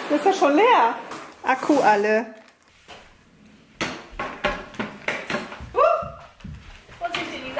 Das ist ja schon leer. Akku alle. Vorsicht, Elisa.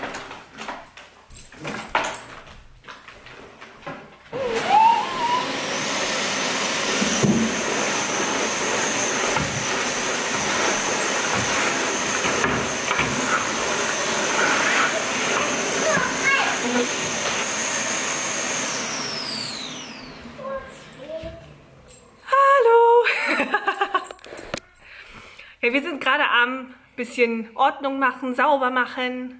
Ja, wir sind gerade am bisschen Ordnung machen, sauber machen.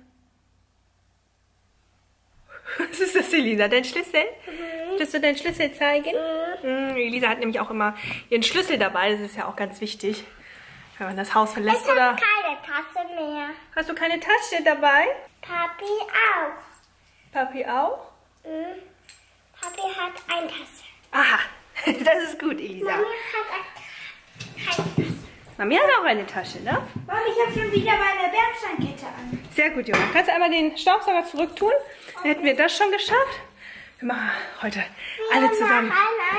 Was ist das, Elisa? Dein Schlüssel? Willst du deinen Schlüssel zeigen? Elisa hat nämlich auch immer ihren Schlüssel dabei. Das ist ja auch ganz wichtig, wenn man das Haus verlässt. Ich habe keine Tasse mehr. Hast du keine Tasche dabei? Papi auch. Papi auch? Papi hat eine Tasse. Aha, das ist gut, Elisa. Mami hat keine Tasse. Mami hat auch eine Tasche, ne? Mami, ich habe schon wieder meine Bernsteinkette an. Sehr gut, Junge. Kannst du einmal den Staubsauger zurücktun? Dann hätten wir das schon geschafft. Wir machen heute alle zusammen.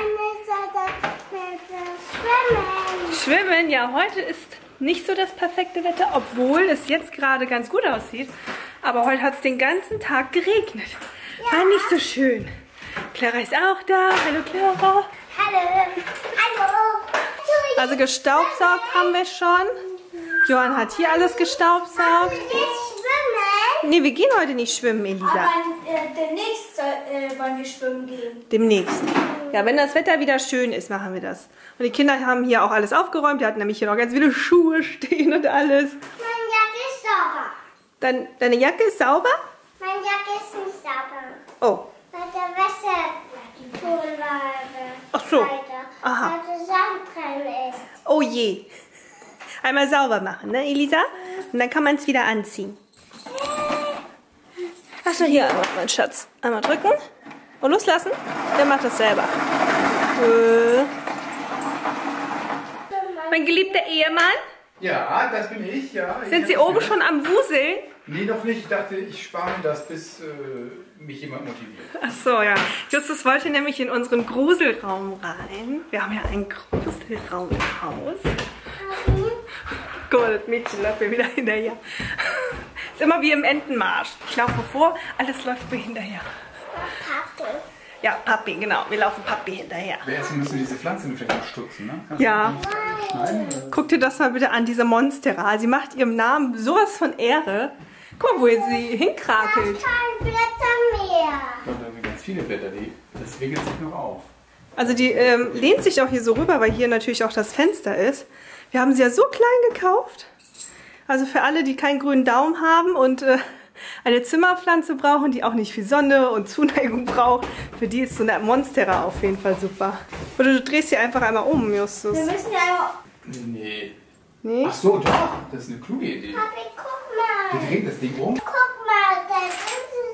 Schwimmen. Schwimmen, ja, heute ist nicht so das perfekte Wetter, obwohl es jetzt gerade ganz gut aussieht. Aber heute hat es den ganzen Tag geregnet. Ja. War nicht so schön. Clara ist auch da. Hallo, Clara. Hallo. Hallo. Also gestaubsaugt haben wir schon. Johann hat hier alles gestaubsaugt. Wir schwimmen. Nee, wir gehen heute nicht schwimmen, Elisa. Aber demnächst wollen wir schwimmen gehen. Demnächst. Ja, wenn das Wetter wieder schön ist, machen wir das. Und die Kinder haben hier auch alles aufgeräumt. Die hatten nämlich hier noch ganz viele Schuhe stehen und alles. Meine Jacke ist sauber. Deine Jacke ist sauber? Meine Jacke ist nicht sauber. Oh. Weil der Wäschetonlage. Ach so. Weiter. Aha. Weil der Sand drin ist. Oh je. Einmal sauber machen, ne, Elisa? Und dann kann man es wieder anziehen. Achso, hier einmal, mein Schatz. Einmal drücken und loslassen. Der macht das selber. Mein geliebter Ehemann, Ja, das bin ich, ja. sind Sie oben schon am Wuseln? Nee, noch nicht. Ich dachte, ich spare mir das, bis mich jemand motiviert. Ach so, ja. Justus wollte nämlich in unseren Gruselraum rein. Wir haben ja einen Gruselraum im Haus. Guck mal, das Mädchen läuft mir wieder hinterher. Ist immer wie im Entenmarsch. Ich laufe vor, alles läuft mir hinterher. Papi. Ja, Papi, genau. Wir laufen Papi hinterher. Erstmal müssen wir diese Pflanzen vielleicht noch stutzen, ne? Kannst Ja. du die schneiden, oder? Guck dir das mal bitte an, diese Monstera. Sie macht ihrem Namen sowas von Ehre. Guck mal, wo sie hinkrakelt. Kein Blätter mehr. Und da sind ganz viele Blätter, das wickelt sich noch auf. Also die lehnt sich auch hier so rüber, weil hier natürlich auch das Fenster ist. Wir haben sie ja so klein gekauft. Also für alle, die keinen grünen Daumen haben und eine Zimmerpflanze brauchen, die auch nicht viel Sonne und Zuneigung braucht, für die ist so eine Monstera auf jeden Fall super. Oder du drehst sie einfach einmal um, Justus. Wir müssen ja einmal... Nee. Nee? Ach so, doch. Das ist eine kluge Idee. Papi, guck Wir mal. drehen das Ding um. Guck mal, da ist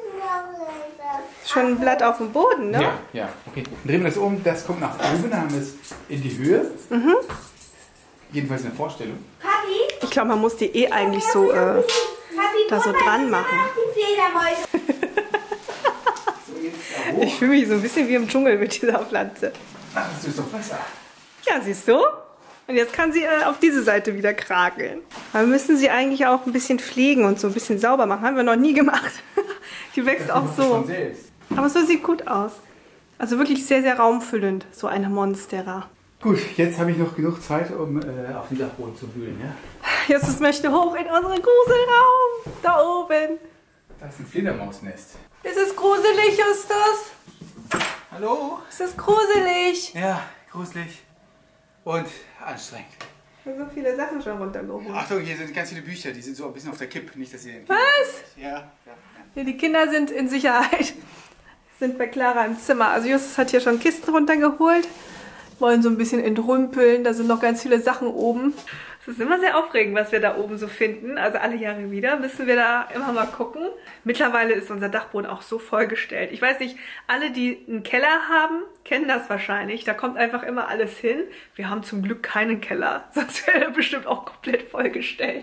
noch Schon ein Blatt auf dem Boden, ne? Ja, ja. Okay. Dann drehen wir das um. Das kommt nach oben. Dann haben wir es in die Höhe. Jedenfalls eine Vorstellung. Papi, Ich glaube, man muss die eh eigentlich so Papi, da guck so mal, dran das machen. sind auch die Fledermäuse. So, jetzt da hoch. Ich fühle mich so ein bisschen wie im Dschungel mit dieser Pflanze. Ach, das ist doch besser. Ja, siehst du? Und jetzt kann sie auf diese Seite wieder krakeln. Aber wir müssen sie eigentlich auch ein bisschen pflegen und so ein bisschen sauber machen. Haben wir noch nie gemacht. Die wächst Das auch macht das so. von selbst. Aber so sieht gut aus. Also wirklich sehr, sehr raumfüllend, so eine Monstera. Gut, jetzt habe ich noch genug Zeit, um auf den Dachboden zu wühlen. Ja? Justus möchte hoch in unseren Gruselraum. Da oben. Das ist ein Fledermausnest. Ist es gruselig, Justus? Hallo? Ist es gruselig? Ja, gruselig und anstrengend. Ich habe so viele Sachen schon runtergeholt. Achtung, hier sind ganz viele Bücher, die sind so ein bisschen auf der Kippe, nicht, dass ihr... Was? Ja. Ja, die Kinder sind in Sicherheit. Sind bei Clara im Zimmer. Also Justus hat hier schon Kisten runtergeholt. Wollen so ein bisschen entrümpeln. Da sind noch ganz viele Sachen oben. Es ist immer sehr aufregend, was wir da oben so finden. Also alle Jahre wieder müssen wir da immer mal gucken. Mittlerweile ist unser Dachboden auch so vollgestellt. Ich weiß nicht, alle, die einen Keller haben, kennen das wahrscheinlich. Da kommt einfach immer alles hin. Wir haben zum Glück keinen Keller. Sonst wäre er bestimmt auch komplett vollgestellt.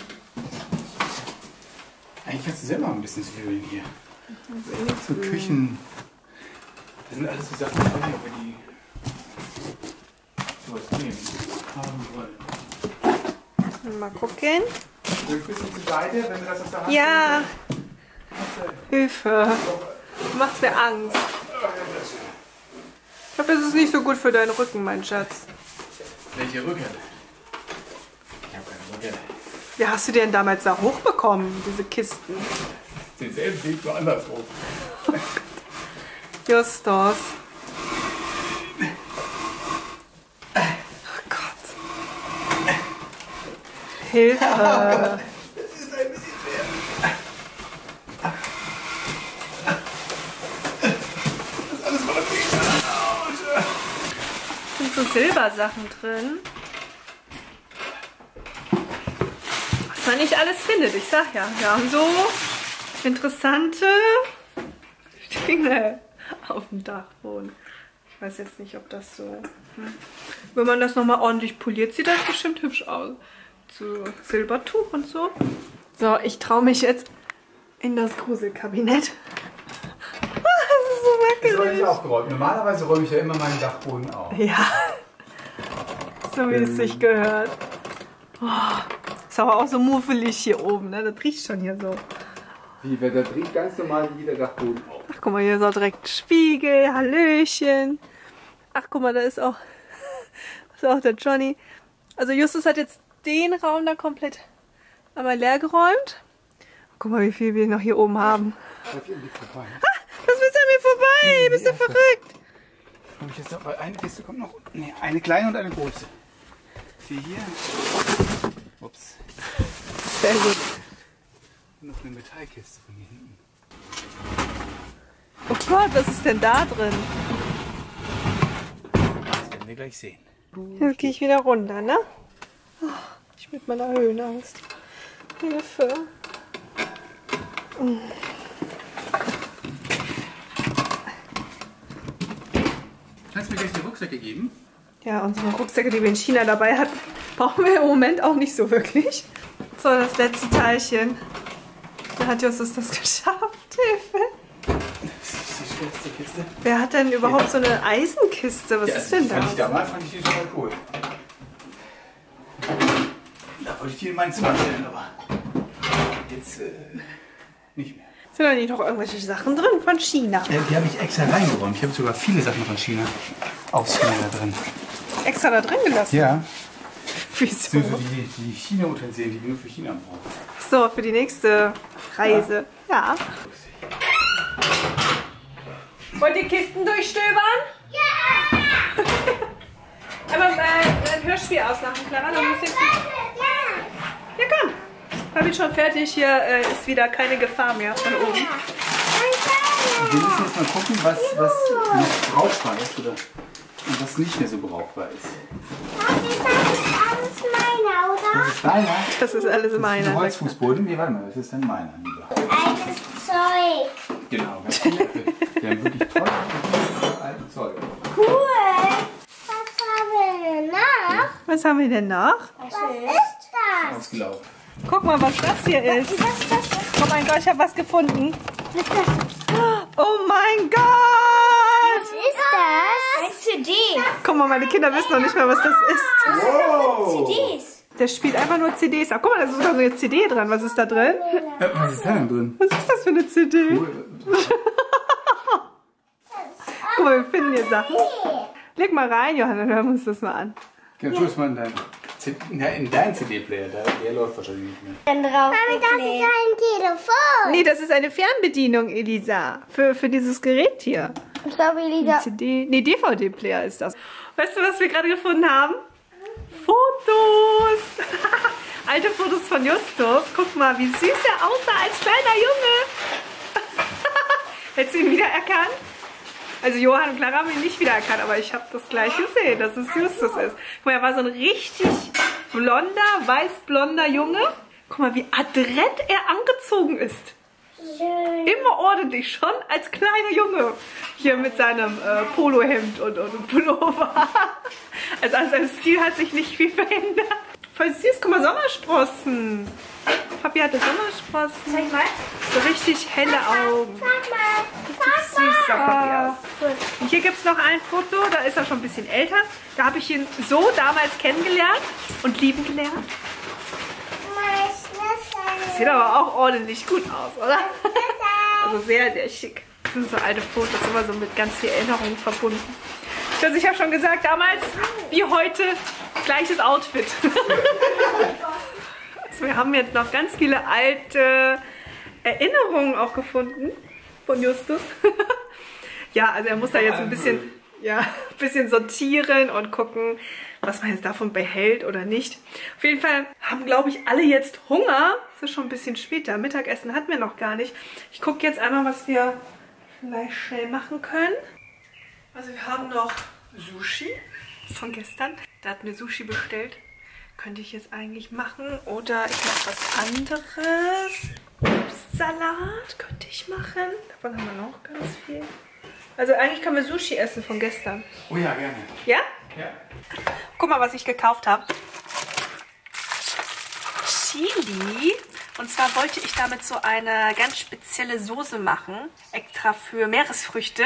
Eigentlich kannst du selber ein bisschen wühlen hier. So Küchen. Das sind alles so Sachen, ich weiß nicht, ob wir die was nehmen. Haben wollen. Mal gucken. Ein bisschen zur Seite, wenn wir das aus der Hand Ja, nehmen. Hilfe. Du machst mir Angst. Ich glaube, das ist nicht so gut für deinen Rücken, mein Schatz. Welche Rücken? Ich habe keine Rücken. Wie hast du die denn damals da hochbekommen, diese Kisten? Denselben Weg nur andersrum. Justus. Oh Gott. Hilfe. Das ist ein bisschen schwer. Das ist alles voller Fehler. Sind so Silbersachen drin. Was man nicht alles findet, ich sag ja. Wir haben so interessante Dinge auf dem Dachboden. Ich weiß jetzt nicht, ob das so... Wenn man das nochmal ordentlich poliert, sieht das bestimmt hübsch aus. So Silbertuch und so. So, ich traue mich jetzt in das Gruselkabinett. Das ist so Das soll wackelig. nicht aufgeräumt. Normalerweise räume ich ja immer meinen Dachboden auf. Ja, so wie es sich gehört. Oh, ist aber auch so muffelig hier oben, ne? Das riecht schon hier so. Wie, wer da riecht ganz normal wie der Dachboden auf. Ach, guck mal, hier ist auch direkt ein Spiegel, Hallöchen. Ach, guck mal, da ist auch der Johnny. Also Justus hat jetzt den Raum da komplett einmal leer geräumt. Guck mal, wie viel wir noch hier oben haben. Darf ich irgendwie vorbei? Das ist an mir vorbei, bist du verrückt? Habe ich jetzt noch, eine Kiste kommt noch. Nee, eine kleine und eine große. Die hier. Ups. Sehr gut. Und noch eine Metallkiste von hier hinten. Oh Gott, was ist denn da drin? Das werden wir gleich sehen. Jetzt gehe ich wieder runter, ne? Oh, ich mit meiner Höhenangst. Hilfe. Kannst du mir gleich die Rucksäcke geben? Ja, unsere Rucksäcke, die wir in China dabei hatten, brauchen wir im Moment auch nicht so wirklich. So, das letzte Teilchen. Da hat Justus das geschafft. Hilfe. Das ist die schwerste Kiste. Wer hat denn überhaupt so eine Eisenkiste? Was ist denn das? Damals fand ich die total cool. Da wollte ich die in mein Zimmer stellen, aber jetzt nicht mehr. Sind da nicht noch irgendwelche Sachen drin von China? Die habe ich extra reingeräumt. Ich habe sogar viele Sachen von China aus China da drin. Extra da drin gelassen? Ja. Wieso? Das sind so die China-Utensilien, die wir nur für China brauchen. So, für die nächste Reise. Ja. Wollt ihr Kisten durchstöbern? Ja! Einmal ein Hörspiel ausmachen, Clara. Dann muss ich... Ja, komm. Habe ich schon fertig. Hier ist wieder keine Gefahr mehr von oben. Wir müssen jetzt mal gucken, was noch brauchbar ist oder und was nicht mehr so brauchbar ist. Das ist alles meiner, oder? Das ist deiner. Das ist alles Ein meiner. Holzfußboden? Nee, warte mal, das ist dann meiner, lieber. Altes Zeug. Genau, ganz cool. Wir haben wirklich tolle alte Zeug. Cool. Was haben wir denn noch? Was haben wir denn noch? Was ist das? Ausgelaufen. Guck mal, was das hier ist. Oh mein Gott, ich habe was gefunden. Oh mein Gott! Was ist das? Ein CD. Guck mal, meine Kinder wissen noch nicht mehr, was das ist. Wow! CDs. Der spielt einfach nur CDs. Ach, guck mal, da ist sogar so eine CD dran. Was ist da drin? Was ist da denn drin? Was ist das für eine CD? Guck mal, wir finden hier Sachen. Leg mal rein, Johanna, hören wir uns das mal an. Ja, tu es mal in deinen CD-Player, der läuft wahrscheinlich nicht mehr. Dann drauf. Mami, das ist ein Telefon. Nee, das ist eine Fernbedienung, Elisa. Für dieses Gerät hier. Sorry, Lisa. CD, nee, DVD-Player ist das. Weißt du, was wir gerade gefunden haben? Fotos! Alte Fotos von Justus. Guck mal, wie süß er aussah als kleiner Junge. Hättest du ihn wiedererkannt? Also Johann und Clara haben ihn nicht wiedererkannt, aber ich habe das gleich gesehen, dass es Justus ist. Guck mal, er war so ein richtig blonder, weiß-blonder Junge. Guck mal, wie adrett er angezogen ist. Schön. Immer ordentlich, schon als kleiner Junge. Hier mit seinem Polohemd und Pullover. Also an seinem Stil hat sich nicht viel verändert. Voll süß, guck mal, Sommersprossen. Papi hatte Sommersprossen. Zeig mal. So richtig helle Augen. Sag mal. Süß sah Papi aus. Und hier gibt es noch ein Foto, da ist er schon ein bisschen älter. Da habe ich ihn so damals kennengelernt und lieben gelernt. Sieht aber auch ordentlich gut aus, oder? Also sehr, sehr schick. Das sind so alte Fotos, immer so mit ganz viel Erinnerungen verbunden. Also ich habe schon gesagt, damals wie heute gleiches Outfit. Also wir haben jetzt noch ganz viele alte Erinnerungen auch gefunden von Justus. Ja, also er muss da jetzt ein bisschen sortieren und gucken, was man jetzt davon behält oder nicht. Auf jeden Fall haben, glaube ich, alle jetzt Hunger. Es ist schon ein bisschen später. Mittagessen hatten wir noch gar nicht. Ich gucke jetzt einmal, was wir vielleicht schnell machen können. Also wir haben noch Sushi von gestern. Da hatten wir Sushi bestellt. Könnte ich jetzt eigentlich machen. Oder ich mache was anderes. Obstsalat könnte ich machen. Davon haben wir noch ganz viel. Also eigentlich können wir Sushi essen von gestern. Oh ja, gerne. Ja? Ja. Guck mal, was ich gekauft habe. Chili. Und zwar wollte ich damit so eine ganz spezielle Soße machen. Extra für Meeresfrüchte.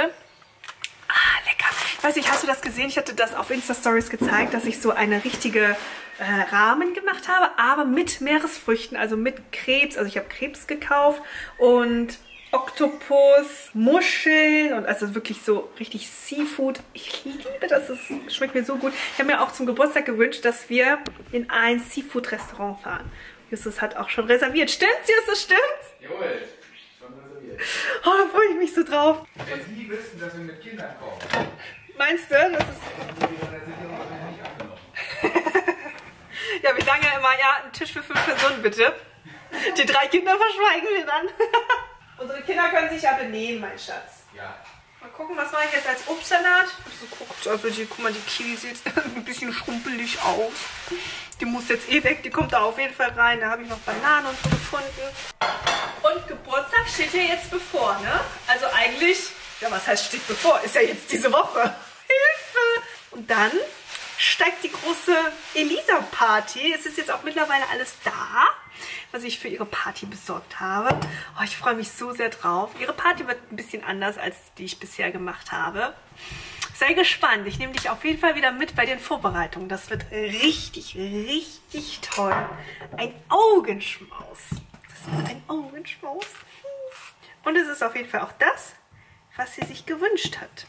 Ah, lecker. Ich weiß nicht, hast du das gesehen? Ich hatte das auf Insta-Stories gezeigt, dass ich so eine richtige Rahmen gemacht habe, aber mit Meeresfrüchten, also mit Krebs. Also ich habe Krebs gekauft und Oktopus, Muscheln und also wirklich so richtig Seafood. Ich liebe das, es schmeckt mir so gut. Ich habe mir auch zum Geburtstag gewünscht, dass wir in ein Seafood-Restaurant fahren. Justus hat auch schon reserviert. Stimmt's, Justus, stimmt's? Jawohl, schon reserviert. Oh, da freue ich mich so drauf. Wenn Sie wissen, dass wir mit Kindern kommen, Meinst du? Das ist haben die Reservierung wahrscheinlich nicht angenommen. ja, wir sagen ja immer, ja, ein Tisch für 5 Personen bitte. Die 3 Kinder verschweigen wir dann. Unsere Kinder können sich ja benehmen, mein Schatz. Ja. Mal gucken, was mache ich jetzt als Obstsalat? Also guck mal, die Kiwi sieht ein bisschen schrumpelig aus. Die muss jetzt eh weg, die kommt da auf jeden Fall rein. Da habe ich noch Bananen und so gefunden. Und Geburtstag steht ja jetzt bevor, ne? Also eigentlich, ja, was heißt steht bevor? Ist ja jetzt diese Woche. Hilfe! Und dann steigt die große Elisa-Party. Es ist jetzt auch mittlerweile alles da, was ich für ihre Party besorgt habe. Oh, ich freue mich so sehr drauf. Ihre Party wird ein bisschen anders, als die ich bisher gemacht habe. Sei gespannt. Ich nehme dich auf jeden Fall wieder mit bei den Vorbereitungen. Das wird richtig, richtig toll. Ein Augenschmaus. Das wird ein Augenschmaus. Und es ist auf jeden Fall auch das, was sie sich gewünscht hat.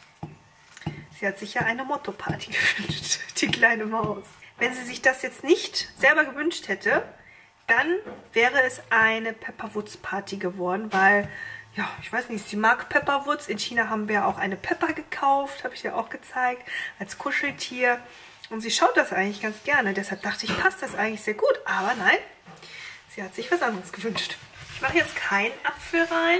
Sie hat sich ja eine Motto-Party gewünscht, die kleine Maus. Wenn sie sich das jetzt nicht selber gewünscht hätte, dann wäre es eine Pepperwoods-Party geworden, weil, ja, ich weiß nicht, sie mag Pepperwoods. In China haben wir auch eine Pepper gekauft, habe ich dir auch gezeigt, als Kuscheltier. Und sie schaut das eigentlich ganz gerne, deshalb dachte ich, passt das eigentlich sehr gut. Aber nein, sie hat sich was anderes gewünscht. Ich mache jetzt keinen Apfel rein,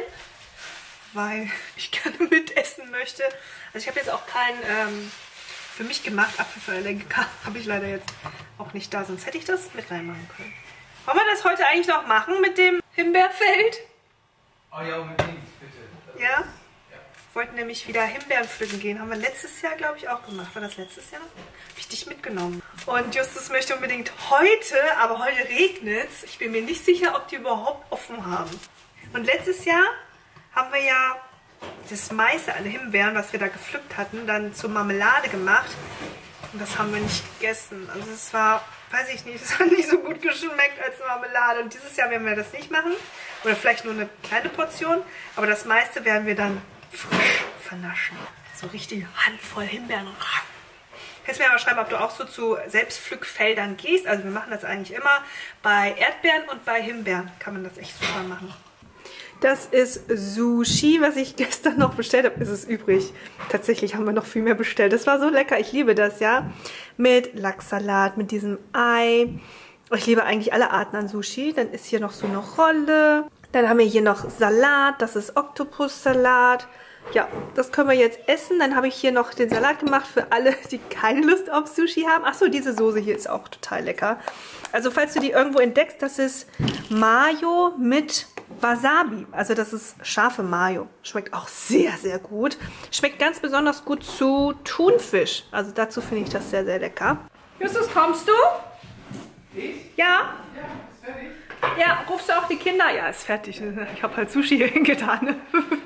weil ich gerne mitessen möchte. Also ich habe jetzt auch keinen für mich gemacht. Apfel für Allergiker habe ich leider jetzt auch nicht da, sonst hätte ich das mit reinmachen können. Wollen wir das heute eigentlich noch machen mit dem Himbeerfeld? Oh ja, unbedingt, bitte. Ja? Wir wollten nämlich wieder Himbeeren pflücken gehen. Haben wir letztes Jahr, glaube ich, auch gemacht. War das letztes Jahr? Habe ich dich mitgenommen. Und Justus möchte unbedingt heute, aber heute regnet es. Ich bin mir nicht sicher, ob die überhaupt offen haben. Und letztes Jahr haben wir ja das meiste an Himbeeren, was wir da gepflückt hatten, dann zur Marmelade gemacht. Und das haben wir nicht gegessen. Also es war, weiß ich nicht, es hat nicht so gut geschmeckt als Marmelade. Und dieses Jahr werden wir das nicht machen. Oder vielleicht nur eine kleine Portion. Aber das meiste werden wir dann frisch vernaschen. So richtig Handvoll Himbeeren. Kannst mir aber schreiben, ob du auch so zu Selbstpflückfeldern gehst. Also wir machen das eigentlich immer. Bei Erdbeeren und bei Himbeeren kann man das echt super machen. Das ist Sushi, was ich gestern noch bestellt habe. Ist es übrig. Tatsächlich haben wir noch viel mehr bestellt. Das war so lecker. Ich liebe das, ja. Mit Lachssalat, mit diesem Ei. Ich liebe eigentlich alle Arten an Sushi. Dann ist hier noch so eine Rolle. Dann haben wir hier noch Salat. Das ist Oktopussalat. Ja, das können wir jetzt essen. Dann habe ich hier noch den Salat gemacht für alle, die keine Lust auf Sushi haben. Achso, diese Soße hier ist auch total lecker. Also falls du die irgendwo entdeckst, das ist Mayo mit Wasabi. Also das ist scharfe Mayo. Schmeckt auch sehr, sehr gut. Schmeckt ganz besonders gut zu Thunfisch. Also dazu finde ich das sehr, sehr lecker. Justus, kommst du? Ich? Ja? Ja, ist fertig. Ja, rufst du auch die Kinder? Ja, ist fertig. Ich habe halt Sushi hingetan.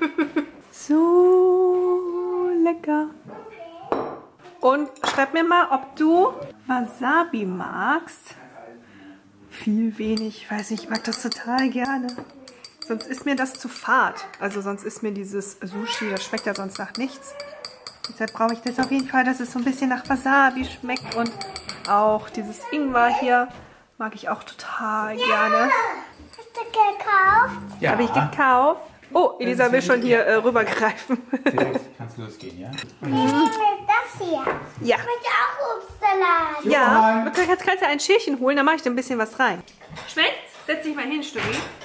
So lecker. Und schreib mir mal, ob du Wasabi magst. Viel wenig, ich weiß nicht, ich mag das total gerne. Sonst ist mir das zu fad. Also sonst ist mir dieses Sushi, das schmeckt ja sonst nach nichts. Deshalb brauche ich das auf jeden Fall, dass es so ein bisschen nach Wasabi schmeckt. Und auch dieses Ingwer hier mag ich auch total gerne. Hast du gekauft? Ja. Habe ich gekauft. Oh, Elisa will schon hier rübergreifen. Kannst du losgehen, ja? Ich nehme das hier. Ja. Ich möchte auch Obstsalat. Ja, du kannst ja ein Schälchen holen, dann mache ich da ein bisschen was rein. Schmeckt's? Setz dich mal hin, Stubbi.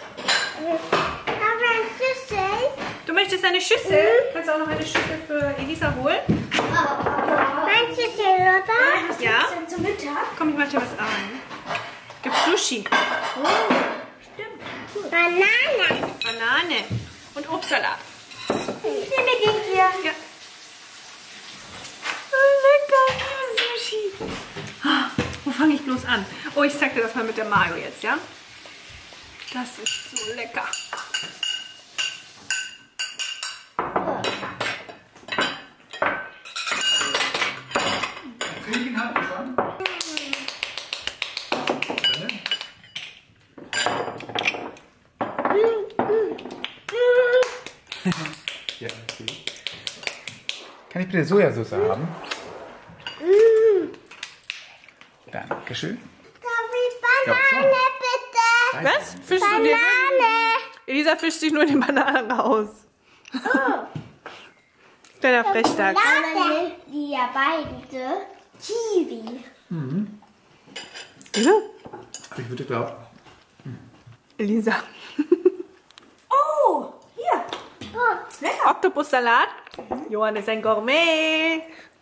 Aber ein Schüssel. Du möchtest eine Schüssel? Kannst du auch noch eine Schüssel für Elisa holen? Ein Schüssel, oder? Ja. Dann zum Mittag. Komm, ich mach dir was ein. Gibt's Sushi. Banane. Banane. Und Obstsalat. Ich nehme den hier. Ja. Lecker, Sushi. Ah, wo fange ich bloß an? Oh, ich zeig dir das mal mit der Mayo jetzt, ja? Das ist so lecker. Trinken hatten wir schon. Ja, okay. Kann ich bitte Sojasauce haben? Dankeschön. Darf ich Banane, bitte? Was? Fischst du dir? Elisa fischt sich nur die Banane raus. Kleiner Frechdachs. Man nennt die ja beide Kiwi. Ja. Ich würde glauben. Elisa. Oh, hier. Oh, Oktopussalat. Johann ist ein Gourmet.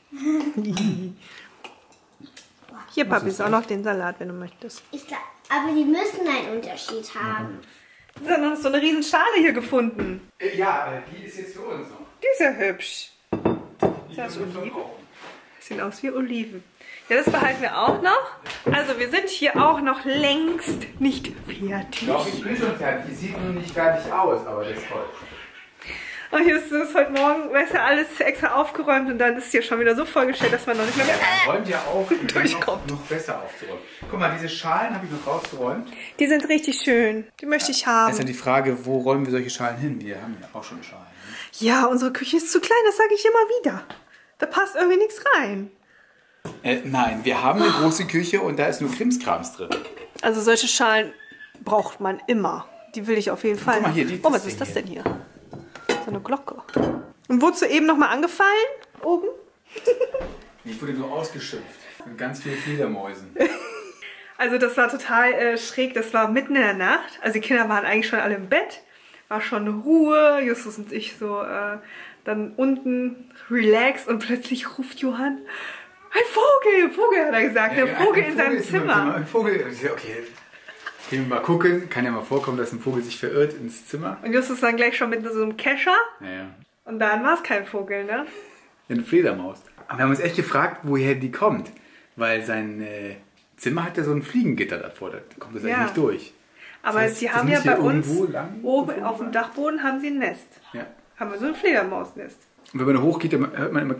Hier, Papi, ist auch noch den Salat, wenn du möchtest. aber die müssen einen Unterschied haben. Wir haben noch so eine riesen Schale hier gefunden. Ja, die ist jetzt für uns noch. Die ist ja hübsch. Ist das Oliven? Sieht aus wie Oliven. Ja, das behalten wir auch noch. Also wir sind hier auch noch längst nicht fertig. Doch, ich bin schon fertig. Die sieht nur nicht fertig aus, aber das ist toll. Und hier ist es heute Morgen, weißt du, alles extra aufgeräumt und dann ist hier schon wieder so vollgestellt, dass man noch nicht mehr Räumt ja auf, durchkommt. noch besser aufzuräumen. Guck mal, diese Schalen habe ich noch rausgeräumt. Die sind richtig schön. Die möchte ich haben. Es ist ja die Frage, wo räumen wir solche Schalen hin? Wir haben ja auch schon Schalen. Ja, unsere Küche ist zu klein, das sage ich immer wieder. Da passt irgendwie nichts rein. Nein, wir haben eine große Küche und da ist nur Krimskrams drin. Also solche Schalen braucht man immer. Die will ich auf jeden Fall. Guck mal hier, oh, was ist das denn hier? So eine Glocke. Und wurdest du eben nochmal angefallen? Oben? Ich wurde nur ausgeschimpft. Mit ganz vielen Fledermäusen. Also das war total schräg. Das war mitten in der Nacht. Also die Kinder waren eigentlich schon alle im Bett. War schon Ruhe. Justus und ich so dann unten relaxed. Und plötzlich ruft Johann, ein Vogel hat er gesagt. Der Vogel in seinem Zimmer. Ein Vogel. Okay. Gehen wir mal gucken. Kann ja mal vorkommen, dass ein Vogel sich verirrt ins Zimmer. Und Justus dann gleich schon mit so einem Kescher. Naja. Und dann war es kein Vogel, ne? Eine Fledermaus. Aber wir haben uns echt gefragt, woher die kommt. Weil sein Zimmer hat ja so ein Fliegengitter davor. Da kommt das eigentlich nicht durch. Aber Das heißt, sie das haben muss ja hier bei uns irgendwo lang oben gefunden auf dem sein. Dachboden haben sie ein Nest. Ja. Haben wir so ein Fledermausnest. Und wenn man hochgeht, dann hört man immer.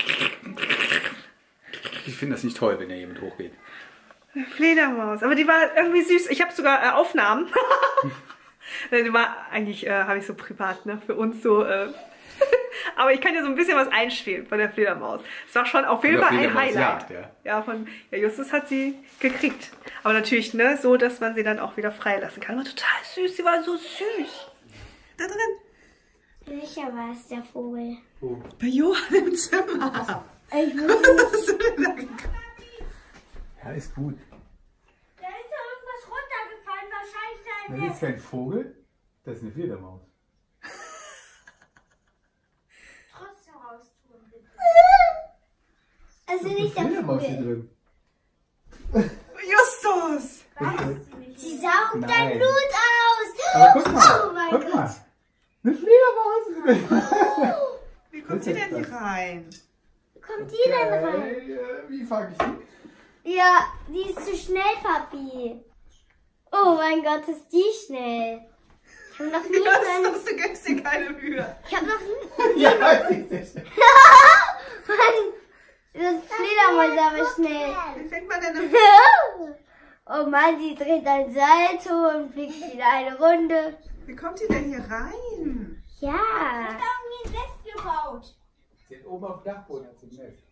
Ich finde das nicht toll, wenn ja jemand hochgeht. Eine Fledermaus. Aber die war irgendwie süß. Ich habe sogar Aufnahmen. Die war eigentlich, habe ich so privat, ne? Für uns so. Aber ich kann dir so ein bisschen was einspielen von der Fledermaus. Es war schon auf jeden Fall ein Highlight. Ja, Justus hat sie gekriegt. Aber natürlich, ne, so, dass man sie dann auch wieder freilassen kann. Aber total süß, sie war so süß. Da drin. Sicher war es der Vogel. Oh. Bei Johann im Zimmer. Ich muss Was hast du denn da gekriegt? Ja, ist gut. Da ist doch irgendwas runtergefallen, wahrscheinlich Das ist kein Vogel, das ist eine Fledermaus. trotzdem raustun, bitte. Also nicht der Fledermaus hier Vogel. drin. Justus! Sie saugt Nein. dein Blut aus. Aber guck mal, Oh mein guck Gott. mal. Eine Fledermaus. Wie kommt sie denn hier rein? Kommt die denn rein? Wie fange ich die? Ja, die ist zu schnell, Papi. Oh mein Gott, ist die schnell. Ich habe noch nie Du gibst dir keine Mühe. Ich habe noch nie... Ja, weiß ich nicht. Das Fledermaus aber schnell. Wie fängt man denn an? Oh Mann, sie dreht ein Salto und fliegt wieder eine Runde. Wie kommt die denn hier rein? Ja. Da haben wir ein Nest gebaut. Sie hat oben auf dem Dachboden hat sie ein Nest.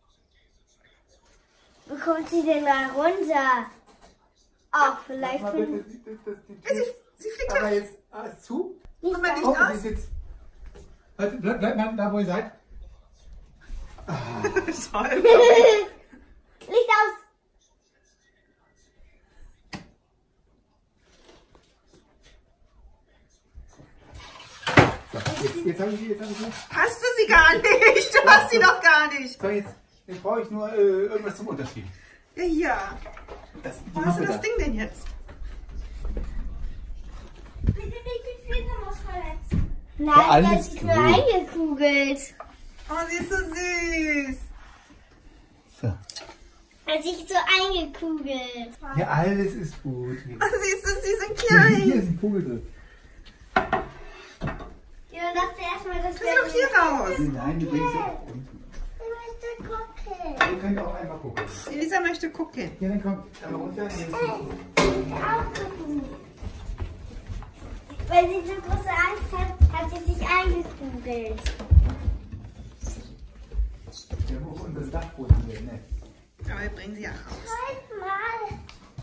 Wo kommt sie denn da runter? Ach, vielleicht Mal finden... bitte, die Ja, Tür. sie fliegt Aber da. jetzt ist zu. Nicht Mach mal da. Licht Oh, sie aus. ist jetzt. Halt, bleibt mal da, wo ihr seid. Toll. Licht aus. So, jetzt habe ich sie. Hast du sie gar nicht? Du hast sie doch gar nicht. So, jetzt brauche ich nur irgendwas zum Unterschieben. Ja, hier. Das, Wo hast du das Ding denn jetzt? Bitte nicht die Fledermaus verletzen. Nein, Ja, alles das ist nur gut. eingekugelt. Oh, sie ist so süß. So. Es ist so eingekugelt. Ja, alles ist gut. Oh, siehst du, sie sind Hier klein. ist ein Kugel drin. Ich dachte erstmal, das Sie doch hier raus. Nein, du bringst sie unten. Ich möchte gucken. Ihr könnt auch einfach gucken. Elisa möchte gucken. Ja, dann kommt da runter. Auch gucken. Weil sie so große Angst hat, hat sie sich eingekugelt. Ja, hoch unter das Dachboden haben wir ein Nest. Aber wir bringen sie ja raus. Halt mal.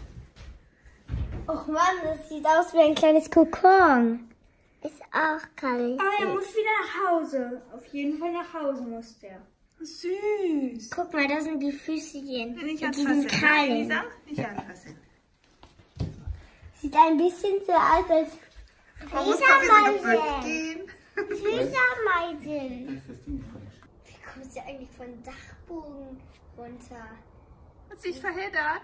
Och Mann, das sieht aus wie ein kleines Kokon. Ist auch kalt. Aber er muss wieder nach Hause. Auf jeden Fall nach Hause muss der. Süß. Guck mal, da sind die Füßchen. Nicht Mit diesen anfassen. Krallen. Elisa, nicht anfassen. Sieht ein bisschen so aus als Man muss mal ein bisschen gebückt gehen. Fledermäusen. Das ist das Ding falsch. Wie kommt sie eigentlich von Dachboden runter? Hat sich verheddert.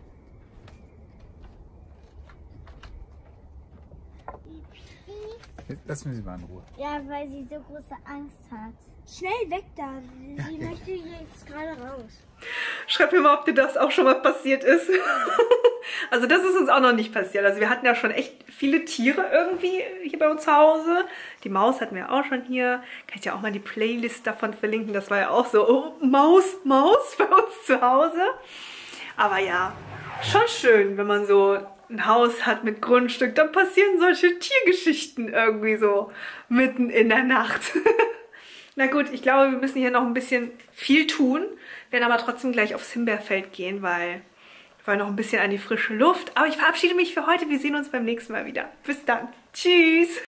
Jetzt lassen wir sie mal in Ruhe. Ja, weil sie so große Angst hat. Schnell weg da. Sie möchte jetzt gerade raus. Schreib mir mal, ob dir das auch schon mal passiert ist. Also das ist uns auch noch nicht passiert. Also wir hatten ja schon echt viele Tiere irgendwie hier bei uns zu Hause. Die Maus hatten wir auch schon hier. Kann ich ja auch mal die Playlist davon verlinken. Das war ja auch so, oh, Maus bei uns zu Hause. Aber ja, schon schön, wenn man so ein Haus hat mit Grundstück. Dann passieren solche Tiergeschichten irgendwie so mitten in der Nacht. Na gut, ich glaube, wir müssen hier noch ein bisschen viel tun. Werden aber trotzdem gleich aufs Himbeerfeld gehen, weil wir wollen noch ein bisschen an die frische Luft. Aber ich verabschiede mich für heute. Wir sehen uns beim nächsten Mal wieder. Bis dann. Tschüss.